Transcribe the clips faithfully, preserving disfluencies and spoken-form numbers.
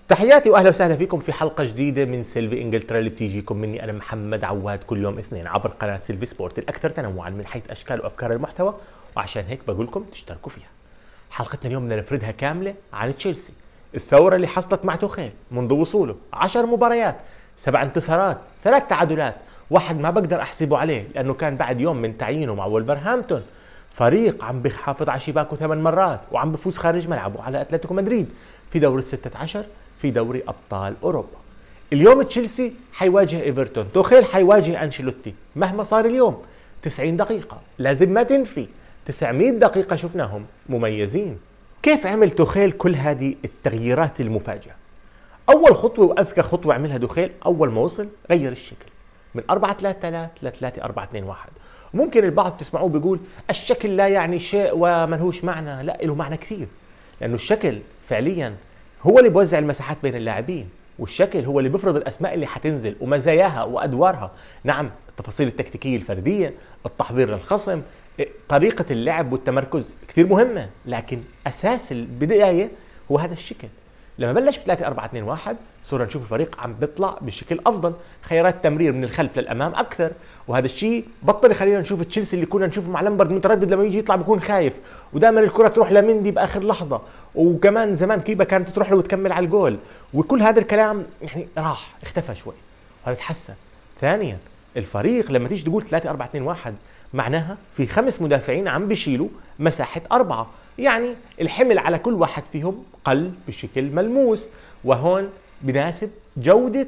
تحياتي واهلا وسهلا فيكم في حلقه جديده من سيلفي انجلترا اللي بتيجيكم مني انا محمد عواد كل يوم اثنين عبر قناه سيلفي سبورت الاكثر تنوعا من حيث اشكال وافكار المحتوى، وعشان هيك بقول لكم تشتركوا فيها. حلقتنا اليوم بدنا نفردها كامله عن تشيلسي، الثوره اللي حصلت مع توخيل منذ وصوله، عشر مباريات، سبع انتصارات، ثلاث تعادلات، واحد ما بقدر احسبه عليه لانه كان بعد يوم من تعيينه مع ولفرهامبتون، فريق عم بيحافظ على شباكه ثمان مرات وعم بفوز خارج ملعبه على اتلتيكو مدريد في دوري الستة عشر في دوري ابطال اوروبا. اليوم تشيلسي حيواجه ايفرتون، توخيل حيواجه انشيلوتي. مهما صار اليوم تسعين دقيقة لازم ما تنفي، تسعمئة دقيقة شفناهم مميزين. كيف عمل توخيل كل هذه التغييرات المفاجئة؟ اول خطوة واذكى خطوة عملها توخيل اول ما وصل غير الشكل من أربعة ثلاثة ثلاثة ل ثلاثة أربعة اثنين واحد. ممكن البعض تسمعوه بيقول الشكل لا يعني شيء وملهوش معنى، لا له معنى كثير، لانه الشكل فعليا هو اللي بيوزع المساحات بين اللاعبين، والشكل هو اللي بيفرض الاسماء اللي حتنزل ومزاياها وادوارها. نعم، التفاصيل التكتيكيه الفرديه، التحضير للخصم، طريقه اللعب والتمركز كثير مهمه، لكن اساس البدايه هو هذا الشكل. لما بلش ب ثلاثة أربعة اثنين واحد صرنا نشوف الفريق عم بيطلع بشكل افضل، خيارات تمرير من الخلف للامام اكثر، وهذا الشيء بطل يخلينا نشوف تشيلسي اللي كنا نشوفه مع لامبرد متردد لما يجي يطلع بيكون خايف، ودائما الكره تروح لمندي باخر لحظه، وكمان زمان كيبا كانت تروح له وتكمل على الجول، وكل هذا الكلام يعني راح اختفى شوي وهذا تحسن. ثانيا الفريق لما تيجي تقول ثلاثة أربعة اثنين واحد معناها في خمس مدافعين عم بيشيلوا مساحه اربعه، يعني الحمل على كل واحد فيهم قل بشكل ملموس، وهون بناسب جودة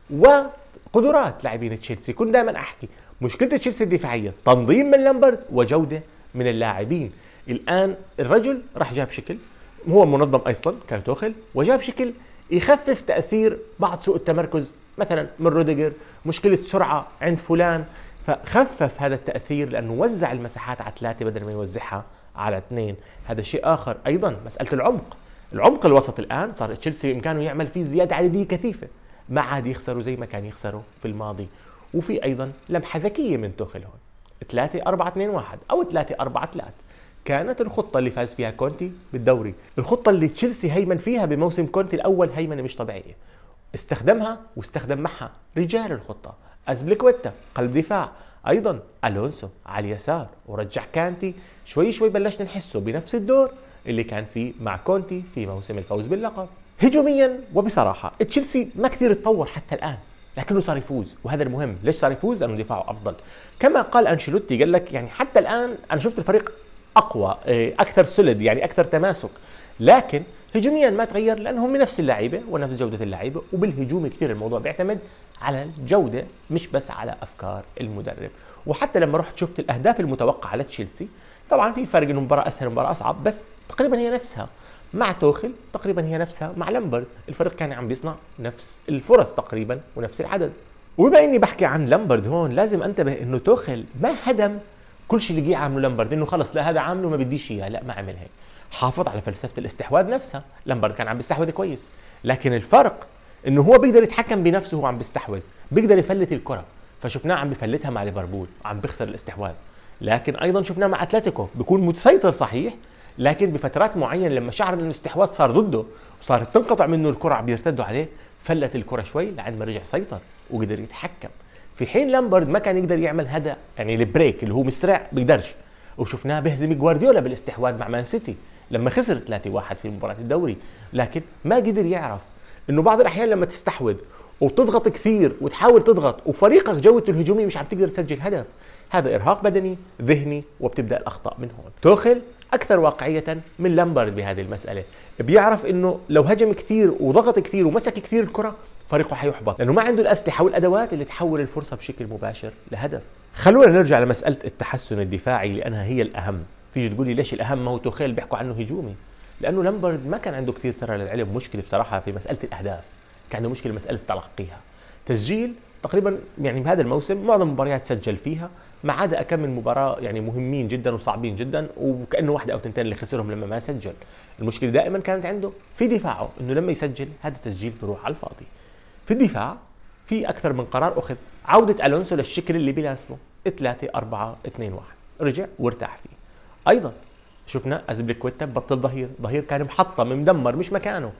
وقدرات لاعبين تشيلسي. كنت دائما احكي مشكلة تشيلسي الدفاعية تنظيم من لامبرد وجودة من اللاعبين. الان الرجل راح جاب شكل هو منظم اصلا كان توخيل، وجاب شكل يخفف تأثير بعض سوء التمركز مثلا من روديجر، مشكلة سرعة عند فلان، فخفف هذا التأثير لانه وزع المساحات على ثلاثة بدل ما يوزعها على اثنين. هذا شيء اخر. ايضا مساله العمق، العمق الوسط الان صار تشيلسي بامكانه يعمل فيه زياده عدديه كثيفه، ما عاد يخسروا زي ما كان يخسروا في الماضي. وفي ايضا لمحه ذكيه من توخيل هون، ثلاثة أربعة اثنين واحد او ثلاثة أربعة ثلاثة كانت الخطه اللي فاز فيها كونتي بالدوري، الخطه اللي تشيلسي هيمن فيها بموسم كونتي الاول هيمنه مش طبيعيه، استخدمها واستخدم معها رجال الخطه، أزبيليكويتا قلب دفاع، ايضا الونسو على اليسار، ورجع كانتي. شوي شوي بلشنا نحسه بنفس الدور اللي كان فيه مع كونتي في موسم الفوز باللقب. هجوميا وبصراحه تشيلسي ما كثير تطور حتى الان، لكنه صار يفوز، وهذا المهم. ليش صار يفوز؟ لانه دفاعه افضل. كما قال انشيلوتي، قال لك يعني حتى الان انا شفت الفريق اقوى، اكثر سوليد، يعني اكثر تماسك، لكن هجوميا ما تغير لانهم من نفس اللعيبه ونفس جوده اللعيبه، وبالهجوم كثير الموضوع بيعتمد على الجوده مش بس على افكار المدرب. وحتى لما رحت شفت الاهداف المتوقعه لتشيلسي، طبعا في فرق انه مباراه اسهل ومباراه اصعب، بس تقريبا هي نفسها مع توخيل، تقريبا هي نفسها مع لامبرد، الفريق كان عم بيصنع نفس الفرص تقريبا ونفس العدد. وبما اني بحكي عن لامبرد هون لازم انتبه انه توخيل ما هدم كل شيء اللي جه عامله لامبرد، انه خلص لا هذا عامله ما بديش اياه، لا ما عمل هيك، حافظ على فلسفه الاستحواذ نفسها. لامبرد كان عم بيستحوذ كويس، لكن الفرق انه هو بيقدر يتحكم بنفسه وهو عم بيستحوذ، بيقدر يفلت الكره، فشفناه عم بفلتها مع ليفربول عم بيخسر الاستحواذ. لكن ايضا شفناه مع اتلتيكو بيكون متسيطر صحيح، لكن بفترات معينه لما شعر ان الاستحواذ صار ضده وصارت تنقطع منه الكره عم بيرتدوا عليه، فلت الكره شوي لعند ما رجع سيطر وقدر يتحكم. في حين لامبرد ما كان يقدر يعمل هذا، يعني البريك اللي هو مسرع بيقدرش، وشفناه بهزم جوارديولا بالاستحواذ مع مان سيتي لما خسر ثلاثة واحد في مباراه الدوري، لكن ما قدر يعرف انه بعض الاحيان لما تستحوذ وتضغط كثير وتحاول تضغط وفريقك جودته الهجوميه مش عم تقدر تسجل هدف، هذا ارهاق بدني ذهني وبتبدا الاخطاء من هون. توخيل اكثر واقعيه من لامبرد بهذه المساله، بيعرف انه لو هجم كثير وضغط كثير ومسك كثير الكره فريقه حيحبط، لانه ما عنده الاسلحه والادوات اللي تحول الفرصه بشكل مباشر لهدف. خلونا نرجع لمساله التحسن الدفاعي لانها هي الاهم. تيجي تقول لي ليش الاهم؟ ما هو توخيل بيحكوا عنه هجومي، لانه لامبرد ما كان عنده كثير ترى للعلم مشكله بصراحه في مساله الاهداف، كان عنده مشكله مساله تلقيها. تسجيل تقريبا يعني بهذا الموسم معظم المباريات سجل فيها، ما عدا كم من مباراه يعني مهمين جدا وصعبين جدا، وكانه واحده او تنتين اللي خسرهم لما ما سجل. المشكله دائما كانت عنده في دفاعه، انه لما يسجل هذا التسجيل بيروح على الفاضي. في الدفاع في اكثر من قرار اخذ، عوده الونسو للشكل اللي بيلازمه ثلاثة أربعة اثنين واحد، رجع وارتاح فيه. ايضا شفنا أزبيليكويتا بطل ظهير، ظهير كان محطم مدمر مش مكانه،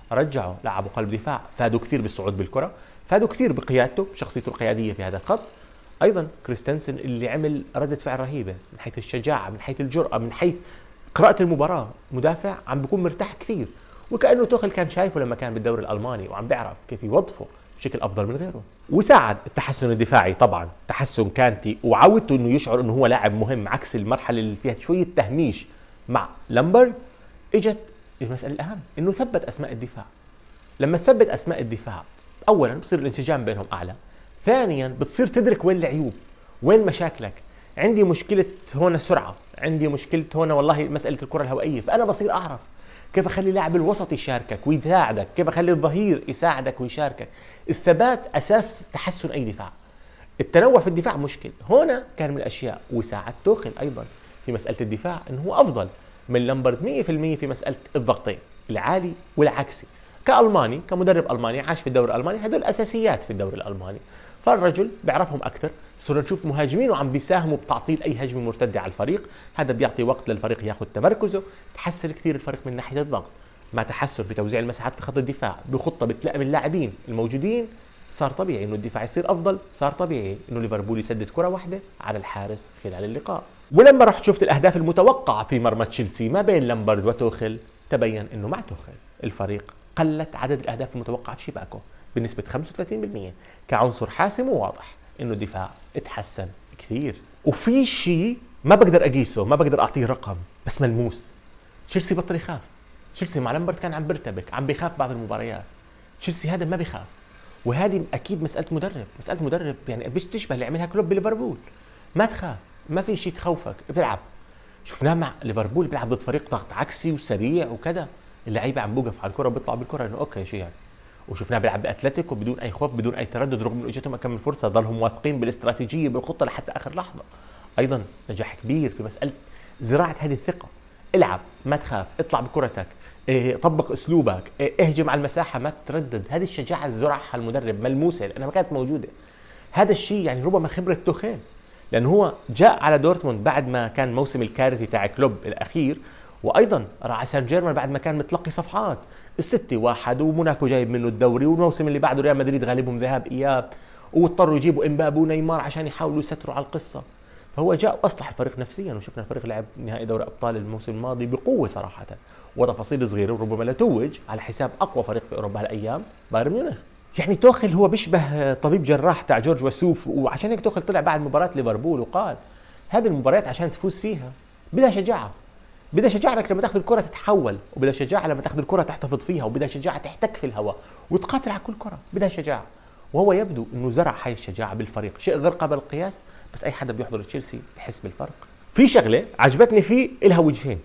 رجعوا لعبوا قلب دفاع، فادوا كثير بالصعود بالكره، فادوا كثير بقيادته بشخصيته القياديه في هذا الخط. ايضا كريستنسن اللي عمل رده فعل رهيبه من حيث الشجاعه، من حيث الجرأه، من حيث قراءه المباراه. مدافع عم بيكون مرتاح كثير، وكانه توخل كان شايفه لما كان بالدوري الالماني وعم بيعرف كيف يوظفه بشكل افضل من غيره. وساعد التحسن الدفاعي طبعا تحسن كانتي، وعودته انه يشعر انه هو لاعب مهم، عكس المرحله اللي فيها شويه تهميش مع لامبرد. اجت المساله الاهم انه ثبت اسماء الدفاع. لما تثبت اسماء الدفاع، اولا بصير الانسجام بينهم اعلى، ثانيا بتصير تدرك وين العيوب، وين مشاكلك. عندي مشكله هون السرعه، عندي مشكله هون والله مساله الكره الهوائيه، فانا بصير اعرف كيف اخلي لاعب الوسط يشاركك ويساعدك، كيف اخلي الظهير يساعدك ويشاركك. الثبات اساس تحسن اي دفاع. التنوع في الدفاع مشكل، هنا كان من الاشياء. وساعد توخل ايضا في مساله الدفاع انه هو افضل من لامبرد مية بالمية في مساله الضغطين العالي والعكسي. كالماني، كمدرب الماني عاش في الدوري الالماني، هدول اساسيات في الدوري الالماني، فالرجل بيعرفهم اكثر. صرنا نشوف مهاجمين وعم بيساهموا بتعطيل اي هجمه مرتده على الفريق، هذا بيعطي وقت للفريق ياخذ تمركزه، تحسن كثير الفريق من ناحيه الضغط. مع تحسن في توزيع المساحات في خط الدفاع بخطه بتلائم اللاعبين الموجودين، صار طبيعي انه الدفاع يصير افضل، صار طبيعي انه ليفربول يسدد كره واحده على الحارس خلال اللقاء. ولما رحت شفت الاهداف المتوقعه في مرمى تشيلسي ما بين لامبرد وتوخل، تبين انه مع توخل الفريق قلت عدد الاهداف المتوقعه في شباكه بنسبه خمسة وثلاثين بالمية، كعنصر حاسم وواضح انه الدفاع اتحسن كثير. وفي شيء ما بقدر اقيسه، ما بقدر اعطيه رقم، بس ملموس. تشيلسي بطل يخاف. تشيلسي مع لامبرد كان عم بيرتبك، عم بيخاف بعض المباريات. تشيلسي هذا ما بيخاف، وهذه اكيد مساله مدرب، مساله مدرب يعني مش تشبه اللي عملها كلوب بليفربول. ما تخاف، ما في شيء تخوفك، بتلعب. شفناه مع ليفربول بيلعب ضد فريق ضغط عكسي وسريع وكذا، اللعيبه عم بوقف على الكره وبيطلع بالكره انه اوكي شو يعني. وشفناه بيلعب باتلتيكو بدون اي خوف بدون اي تردد، رغم انه اجتهم كم من فرصه، ضلهم واثقين بالاستراتيجيه بالخطه لحتى اخر لحظه. ايضا نجاح كبير في مساله زراعه هذه الثقه. العب، ما تخاف، اطلع بكرتك، إيه، طبق اسلوبك، إيه، اهجم على المساحه، ما تتردد. هذه الشجاعه اللي زرعها المدرب ملموسه لانها ما كانت موجوده. هذا الشيء يعني ربما خبره توخيل، لانه هو جاء على دورتموند بعد ما كان موسم الكارثي تاع كلوب الاخير، وايضا راح سان جيرمان بعد ما كان متلقي صفحات الستة واحد، وموناكو جايب منه الدوري، والموسم اللي بعده ريال مدريد غالبهم ذهاب اياب، واضطروا يجيبوا امبابي ونيمار عشان يحاولوا يستروا على القصه. فهو جاء واصلح الفريق نفسيا، وشفنا الفريق لعب نهائي دوري ابطال الموسم الماضي بقوه صراحه، وتفاصيل صغيره، وربما لا توج على حساب اقوى فريق في اوروبا هالايام بايرن ميونخ. يعني توخل هو بيشبه طبيب جراح تاع جورج وسوف، وعشان هيك توخل طلع بعد مباراه ليفربول وقال هذه المباريات عشان تفوز فيها بدها شجاعه، بدها شجاعه انك لما تاخذ الكره تتحول، وبدها شجاعه لما تاخذ الكره تحتفظ فيها، وبدها شجاعه تحتك في الهواء وتقاتل على كل كره، بدها شجاعه. وهو يبدو انه زرع هاي الشجاعه بالفريق، شيء غير قابل للقياس، بس اي حدا بده يحضر تشيلسي بحس بالفرق. في شغله عجبتني فيه إلها وجهين،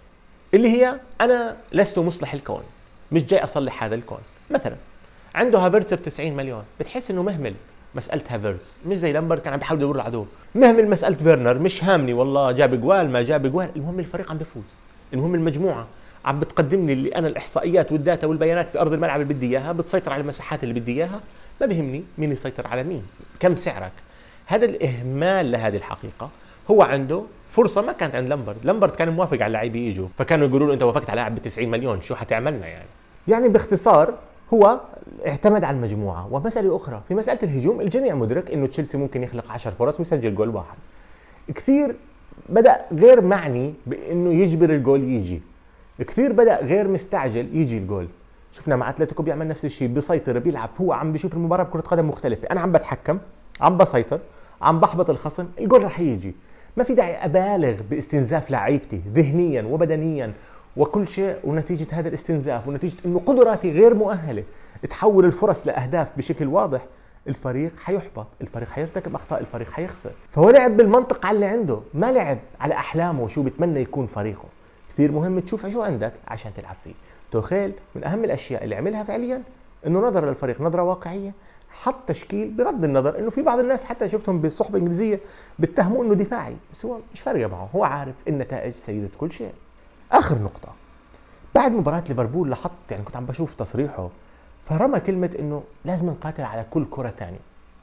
اللي هي انا لست مصلح الكون، مش جاي اصلح هذا الكون. مثلا عنده هافرتز ب تسعين مليون، بتحس انه مهمل مساله هافرتز، مش زي لامبرد كان عم بيحاول يدور العدو. مهمل مساله فيرنر، مش هامني والله جاب جوال ما جاب جوال، المهم الفريق عم بيفوز، المهم المجموعه عم بتقدم لي اللي انا الاحصائيات والداتا والبيانات في ارض الملعب اللي بدي اياها، بتسيطر على المساحات اللي بدي اياها، ما بيهمني مين يسيطر على مين، كم سعرك. هذا الاهمال لهذه الحقيقه هو عنده فرصه ما كانت عند لامبرد. لامبرد كان موافق على اللاعبين يجوا، فكانوا يقولوا له انت وافقت على لاعب ب تسعين مليون شو حتعملنا يعني. يعني باختصار هو اعتمد على المجموعه. ومساله اخرى في مساله الهجوم، الجميع مدرك انه تشيلسي ممكن يخلق عشر فرص ويسجل جول واحد. كثير بدا غير معني بانه يجبر الجول يجي، كثير بدا غير مستعجل يجي الجول. شفنا مع اتلتيكو بيعمل نفس الشيء، بيسيطر بيلعب، هو عم بيشوف المباراه بكره قدم مختلفه، انا عم بتحكم، عم بسيطر، عم بحبط الخصم، الجول رح يجي. ما في داعي ابالغ باستنزاف لاعيبتي ذهنيا وبدنيا وكل شيء، ونتيجه هذا الاستنزاف ونتيجه انه قدراتي غير مؤهله تحول الفرص لاهداف بشكل واضح، الفريق حيحبط، الفريق حيرتكب اخطاء، الفريق حيخسر. فهو لعب بالمنطق على اللي عنده، ما لعب على احلامه وشو بتمنى يكون فريقه. كثير مهم تشوف شو عندك عشان تلعب فيه. توخيل من اهم الاشياء اللي عملها فعليا انه نظر للفريق نظره واقعيه، حط تشكيل بغض النظر انه في بعض الناس حتى شفتهم بالصحف الانجليزيه بيتهموا انه دفاعي، بس هو مش فارقه معه، هو عارف النتائج سيده كل شيء. اخر نقطه، بعد مباراه ليفربول لاحظت يعني كنت عم بشوف تصريحه، فرمى كلمه انه لازم نقاتل على كل كره ثانيه.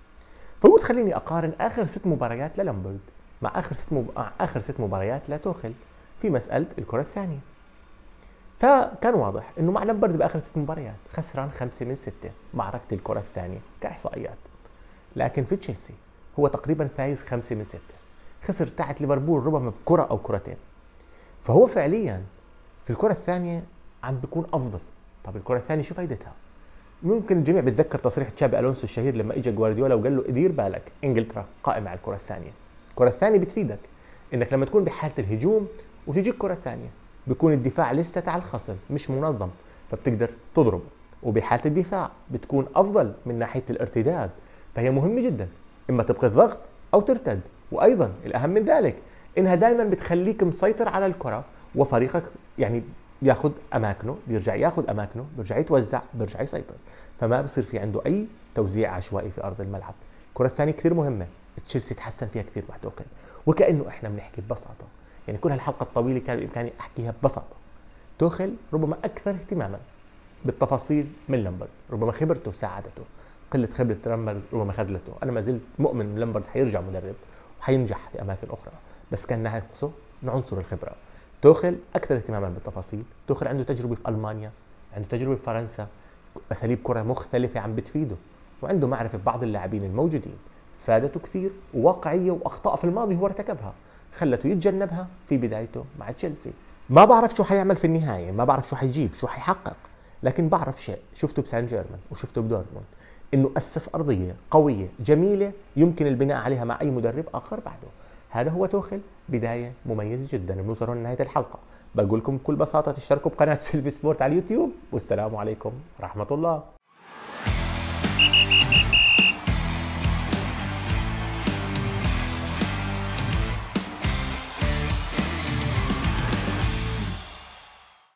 فقلت خليني اقارن اخر ست مباريات للامبرد مع اخر ست مب... مع اخر ست مباريات لتوخل في مساله الكره الثانيه. فكان واضح انه مع لامبرد باخر ست مباريات خسران خمسه من سته معركه الكره الثانيه كاحصائيات، لكن في تشيلسي هو تقريبا فايز خمسه من سته، خسر تحت ليفربول ربما بكره او كرتين. فهو فعليا في الكره الثانيه عم بيكون افضل. طب الكره الثانيه شو فايدتها؟ ممكن الجميع بيتذكر تصريح تشابي الونسو الشهير لما اجى جوارديولا وقال له دير بالك انجلترا قائمه على الكره الثانيه. الكره الثانيه بتفيدك انك لما تكون بحاله الهجوم وتجيك كره ثانيه بيكون الدفاع لسه على الخصم مش منظم، فبتقدر تضربه، وبحاله الدفاع بتكون افضل من ناحيه الارتداد، فهي مهمه جدا، اما تبقى الضغط او ترتد. وايضا الاهم من ذلك انها دائما بتخليك مسيطر على الكره وفريقك يعني ياخذ اماكنه، بيرجع ياخذ اماكنه، بيرجع يتوزع، بيرجع يسيطر، فما بصير في عنده اي توزيع عشوائي في ارض الملعب. الكره الثانيه كثير مهمه، تشيلسي تحسن فيها كثير مع توخيل، وكانه احنا بنحكي ببساطه، يعني كل هالحلقه الطويله كان بامكاني احكيها ببساطه. توخيل ربما اكثر اهتماما بالتفاصيل من لامبرد، ربما خبرته ساعدته، قله خبره لامبرد ربما خذلته. انا ما زلت مؤمن ان لامبرد حيرجع مدرب وحينجح في اماكن اخرى، بس كان ناقصه عنصر الخبره. توخيل اكثر اهتماما بالتفاصيل، توخيل عنده تجربه في المانيا، عنده تجربه في فرنسا، اساليب كره مختلفه عم بتفيده، وعنده معرفه ببعض اللاعبين الموجودين فادته كثير، وواقعيه، واخطاء في الماضي هو ارتكبها خلته يتجنبها في بدايته مع تشيلسي. ما بعرف شو حيعمل في النهايه، ما بعرف شو حيجيب، شو حيحقق، لكن بعرف شيء شفته بسان جيرمان وشفته بدورتموند، انه اسس ارضيه قويه جميله يمكن البناء عليها مع اي مدرب اخر بعده. هذا هو توخيل، بدايه مميزه جدا. بنوصل لنهايه الحلقه، بقول لكم بكل بساطه تشتركوا بقناه سيلفي سبورت على اليوتيوب، والسلام عليكم ورحمه الله.